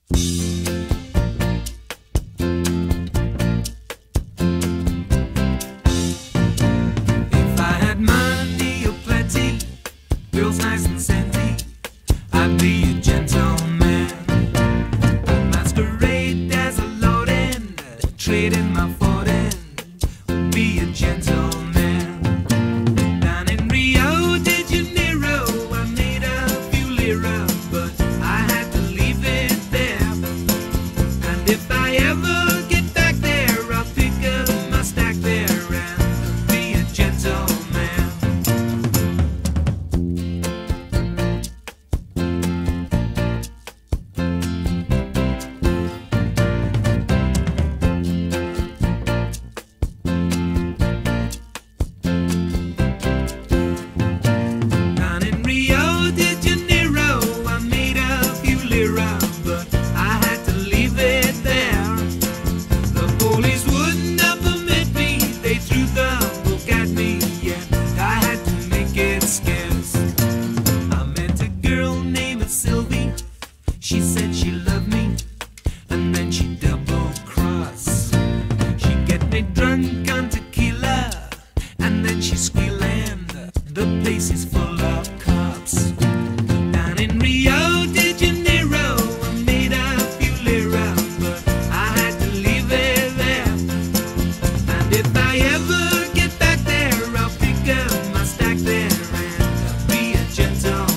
If I had money or plenty, girls nice and scenty, I'd be a gentleman. I'd masquerade as a lord and trade in my fortune, be a gentleman. Down in Rio de Janeiro, I made a few lira, but I had to leave it there. And if I ever get back there, I'll pick up my stack there and be a gentleman. Down in Rio de Janeiro, I made a few lira, but I had to leave it there. The police wouldn't have permit me, they threw the book at me, and I had to make it scarce. I met a girl named Sylvie, she said she loved me, and then she double-crossed. She'd get me drunk on tequila, and then she squeal, and the place is full of cops. Down in Rio de Janeiro, I made a few lira, but I had to leave it there. And if I ever get back there, I'll pick up my stack there and be a gentleman.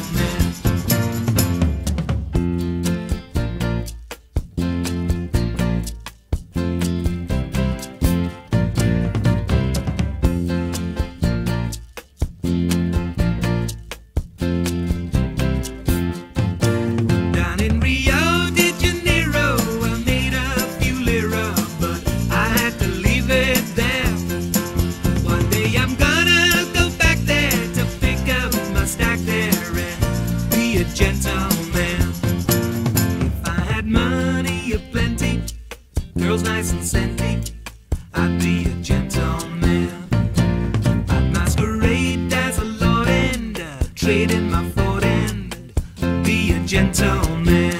Down in Rio de Janeiro, I made a few lira, but I had to leave it there. One day I'm gonna go back there to pick up my stack there and be a gentleman. If I had money aplenty, girls nice and scenty, I'd be a gentleman. I'd masquerade as a lord and trade in my fort and be a gentleman.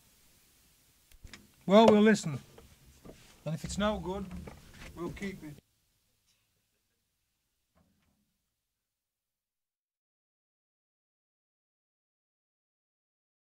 Well, we'll listen. And if it's no good, we'll keep it.